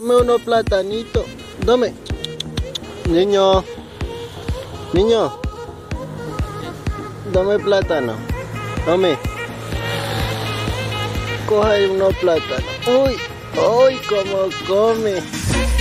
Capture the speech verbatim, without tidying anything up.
Dame unos platanitos. Dame. Niño. Niño. Dame plátano. Dame. Coge unos plátanos. Uy. Uy, cómo come.